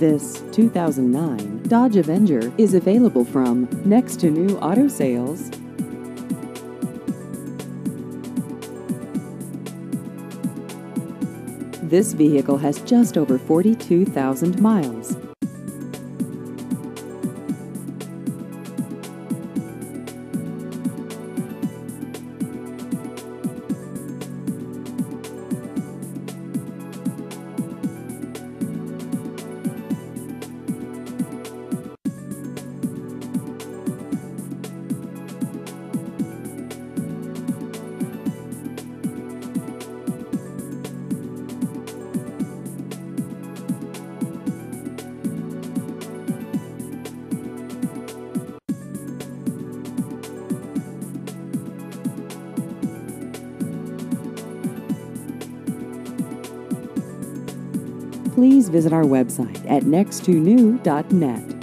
This 2009 Dodge Avenger is available from Next to New Auto Sales. This vehicle has just over 42,000 miles. Please visit our website at nexttonew.net.